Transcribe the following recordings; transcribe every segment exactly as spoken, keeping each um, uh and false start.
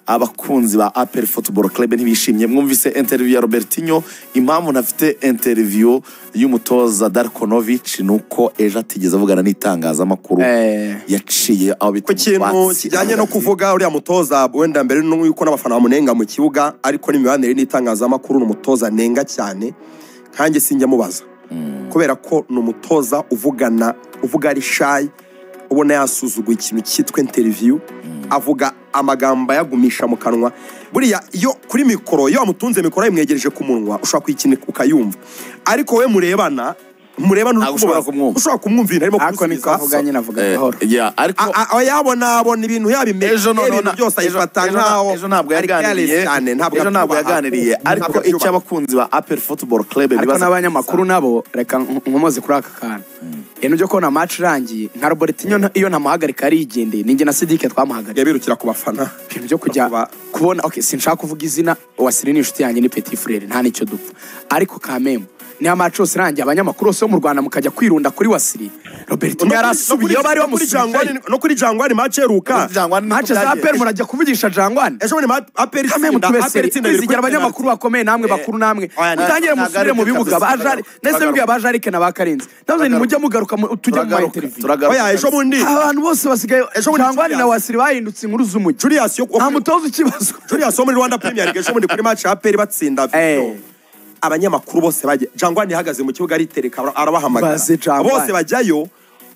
abakunzi ba A P R Football Club ntibishimye. Mwumvise interview ya Robertinho, impamvu nafite interview y'umutoza Darko Nović nuko ejo atigeze avugana n'itangazamakuru eh yaciye aho bitwa kintu kijyanye no kuvuga uriya mutoza wenda mbere nuko n'abafana bamunenga mu kibuga ariko n'imibanire n'itangazamakuru n'umutoza nenga cyane kanjye sinjya mubaza kubera ko n'umutoza uvugana uvuga ari shy ubona yasuzuguye ikintu cyitwa interview avuga amagamba yagumisha mu kanwa buriya iyo kuri mikoro iyo amutunze mikoro yimwegereje ku munwa ushaka kwikina ukayumva ariko we murebana murebana ushobora kumwumva ushobora kumwumvira arimo kuvuga avuganye navuga gahoro ya ariko yabona abona ibintu yabimeje none byose ayifata nkaho ejo ntabwo yaganiriye ejo ntabwo yaganiriye ariko icyo abakunzi ba A P R Football Club bibaza n'abanyamakuru nabo reka nkomoze kuri aka kana eno byo kona match rangiye nka Robertinho iyo ntamuhagarika ari igendeye ninge na Sidike twamuhagarika yabirukira ku bafana ibintu byo kujya kubona okay sinshaka kuvuga izina Wasiri ni inshuti yanjye ni Petit Frere nta nicyo dupfa ariko kamemo ni amacu yose rangiye abanyamakuru bose mu Rwanda mukajya kwirunda kuri Wasiri Robertinho yarasubiye bari bamusubije no kuri Jangwani match eruka match za A P R murajya kuvugisha Jangwani ejo ni A P R tsinda bizigira abanyamakuru bakomeye namwe bakuru namwe mutangire musubire mu bibuga bajari nese bibuga bajari ke nabakarenze navuze ni mujya mugaruka tujya mu interview oya ejo bundi abantu bose basigaye Jangwani na Wasiri bayindutse inkuru z'umujyi Julius yo nta mutozo kibazo Julius muri Rwanda Premier League ejo bundi kuri match A P R batsinda video abanyamakuru bose baje Jangwani ihagaze mu kibuga aritereka arabahamagara bose bajyayo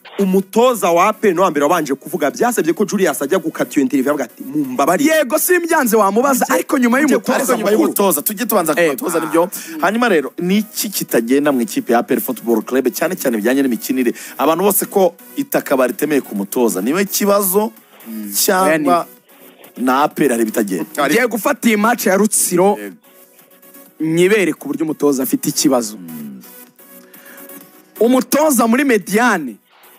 umutoza wa A P R no ambere wabanje kuvuga byasabye ko Julius ajya gukatiyo interview avuga ati mumbabari yego simbyanze wamubaza ariko nyuma y'umutoza nyuma y'umutoza tujye tubanza kubatoza nibyo hanyuma rero niki kitagenda mu ikipe ya A P R Football Club cyane cyane bijyanye n'imikinire abantu bose ko itaka baritemeye ku mutoza niwe kibazo cyangwa na A P R hari bitagenda agiye gufata iyi match ya Rutsiro nyibere ku buryo umutoza afite ikibazo umutoza muri Mediane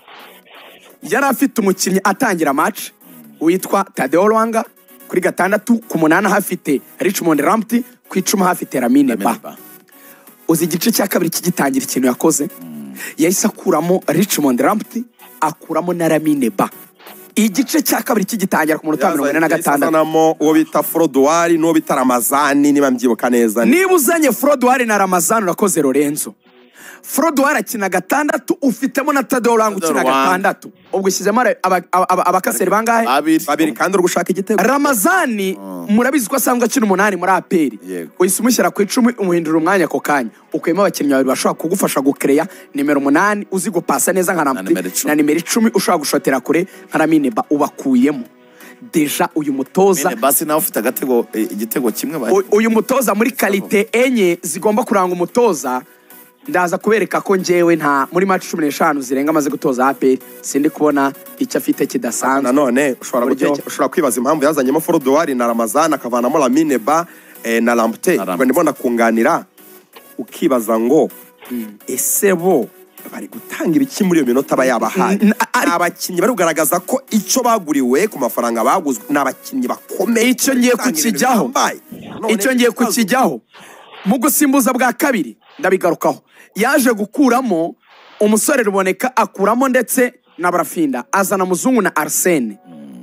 yari afite umukinnyi atangira match witwa Tadeo Rwanga kuri gatandatu ku munana hafite Richmond Rampti ku icumi hafite Lamine Ba uzi igice cya kabiri kigitangira ikintu yakoze yahise akuramo Richmond Rampti akuramo na Lamine Ba igice cya kabiri kigitangira ku munota mirongo ine na gatandatu namo uwo bita Frodouari no bita Ramazani niba mbyibuka neza niba uzanye Frodouari na Ramazani urakoze Lorenzo Frodouari akina gatandatu ufitemo na Tadeo Rwanga ukina gatandatu ubwo ishyizemo abakaseri bangahe babiri kandi uri gushaka igitego Ramazani murabizi ko asanzwe akina umunani muri A P R uhise umushyira ku icumi umuhindura umwanya ako kanya ukuyemo abakinnyi babiri bashobora kugufasha gukereya nimero umunani uzi gupasa neza nka Rampti na nimero icumi ushobora gushotera kure nka Lamine Ba ubakuyemo deja uyu mutoza basi nawe ufite agatego igitego kimwe uyu mutoza muri kalite enye zigomba kuranga umutoza ndaza kubereka ko njewe nta muri match cumi n'eshanu zirenga amaze gutoza A P R sindi kubona icyo afite kidasanzwe nanone ushobora guteka ushobora kwibaza impamvu yazanyemo Frodouari na Ramazani akavanamo Lamine Ba na Rampti ngo ndibona kunganira ukibaza ngo ese bo bari gutanga ibiki muri iyo minota bayabahaye abakinnyi bari kugaragaza ko icyo baguriwe ku mafaranga baguzwe n'abakinnyi bakomeye icyo ngiye kukijyaho icyo ngiye kukijyaho mu gusimbuza bwa kabiri ndabigarukaho yaje gukuramo umusore Ruboneka akuramo ndetse na Barafinda azana Muzungu na Arsene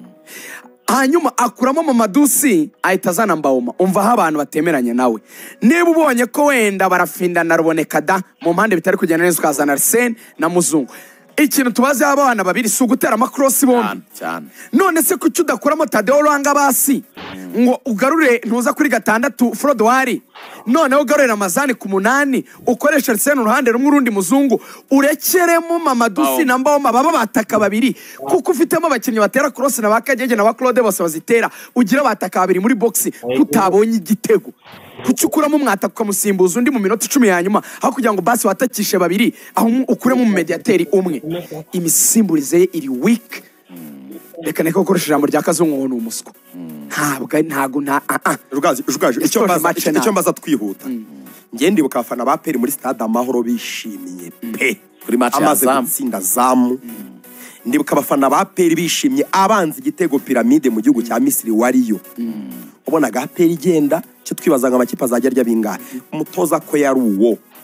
hanyuma akuramo Mamadusi ahita azana Mbawoma umva aho abantu batemeranya nawe niba ubonye ko wenda Barafinda na Ruboneka da mu mpande bitari kugenda neza ukazana Arsene na Muzungu ikintu tubaze abana babiri si ugutera amakrosi bombi none se kuki udakuramo Tadeo Rwanga basi ngo ugarure ntuza kuri gatandatu Frodouari noneho ugarure Ramazani ku munani ukoresha Arsene uruhande rumwe urundi Muzungu urekeremo Mamadusi na Mbawoma baba bataka babiri kuko ufitemo abakinnyi batera cross na bakagege na Claude bose bazitera ugira bataka babiri muri box kutabonye igitego kucyukuramo umwata kukamusimbuza undi mu minota icumi ya nyuma aho kugira ngo basi watakishe babiri aho ukuremo mu mediateri umwe imisimburize iri weak reka neko gukoresha ijambo rya kazungu n'umuswa ntabwo ntago nta rugazi rugaje icyo mbaza icyo mbaza twihuta ngiye ndibuka abafana ba A P R muri stade Amahoro bishimiye pe kuri match ya Zamu tsinda Zamu ndibuka abafana ba A P R bishimye abanze igitego Pyramide mu gihugu cya Misiri wariyo ubonaga A P R igenda cyo twibazaga amakipe azajya arya bingahe umutoza ko yari uwo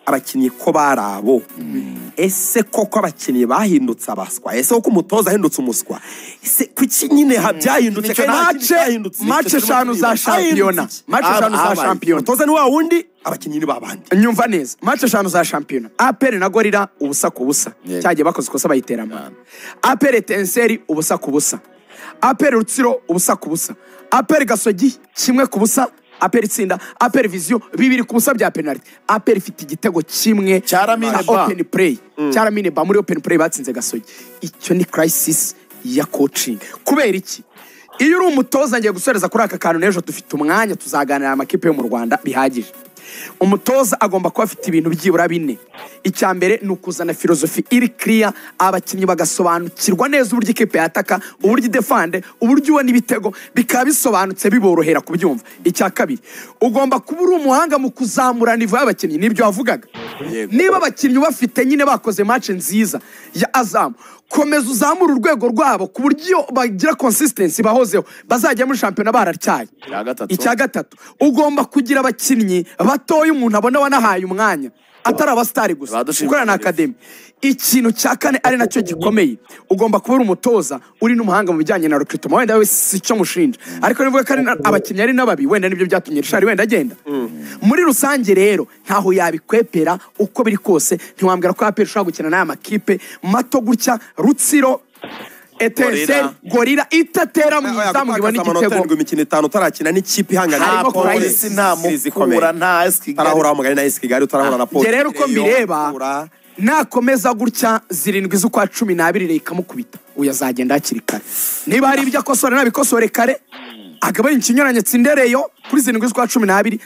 abakinnyi ko barabo ese koko abakinnyi bahindutse abaswa ese koko umutoza ahindutse umuswa ese kuki nyine habyahindutse match eshanu za shampiyona match eshanu za shampiyona umutoza ni wa wundi abakinnyi ni babandi nyumva neza match eshanu za shampiyona A P R na Gorira ubusa ku busa cyagiye bakoze kosa bayiterama A P R Etincelle ubusa ku busa A P R Rutsiro ubusa ku busa A P R Gasogi kimwe ku busa A P R Tsinda A P R Vision bibiri ku busa bya penalty A P R ifite igitego kimwe cyaramine ba open play cyaramine ba muri open play batsinze Gasogi icyo ni crisis ya coaching kubera iki iyo uri umutoza ngiye gusoreza kuri aka kantu n'ejo dufite umwanya tuzaganira amakipe yo mu Rwanda bihagije umutoza agomba kuba afite ibintu byibura bine icya mbere ni ukuzana filozofi iri clear abakinnyi bagasobanukirwa neza uburyo ikipe yataka uburyo idefande uburyo ubona ibitego bikaba bisobanutse biborohera kubyumva icya kabiri ugomba kuba uri umuhanga mu kuzamura nivo y'abakinnyi nibyo wavugaga niba abakinnyi bafite nyine bakoze match nziza ya Azam komeza uzamura urwego rwabo ku buryo bagira consistency bahozeho bazajya muri shampiyona bararcyaye icya gatatu ugomba kugira abakinnyi batoye umuntu abona wanahaye umwanya atari abastari gusa ukora na academy ikintu cya kane ari nacyo gikomeye ugomba kuba uri umutoza uri n'umuhanga mu bijyanye na recruitment wenda we sico mushinja ariko nivuga ko abakinnyi ari nababi wenda nibyo byatumye Richard wenda agenda muri rusange rero ntaho yabikwepera uko biri kose ntiwambwira ko A P R ushobora gukina n'aya makipe mato gutya Rutsiro Etincelle Gorira itatera mu izamu ibona igitego imikino itanu utarakina n'ikipe ihangana na polisi nta mukura nta eski tarahura mugari na eski gari utarahura na polisi rero uko mbireba nakomeza gutya zirindwi z'ukwa cumi n'abiri ikamukubita uyazagenda hakiri kare niba hari ibyo akosora nabikosore kare agabanya ikinyuranye tsindereyo kuri zirindwi z'ukwa cumi n'abiri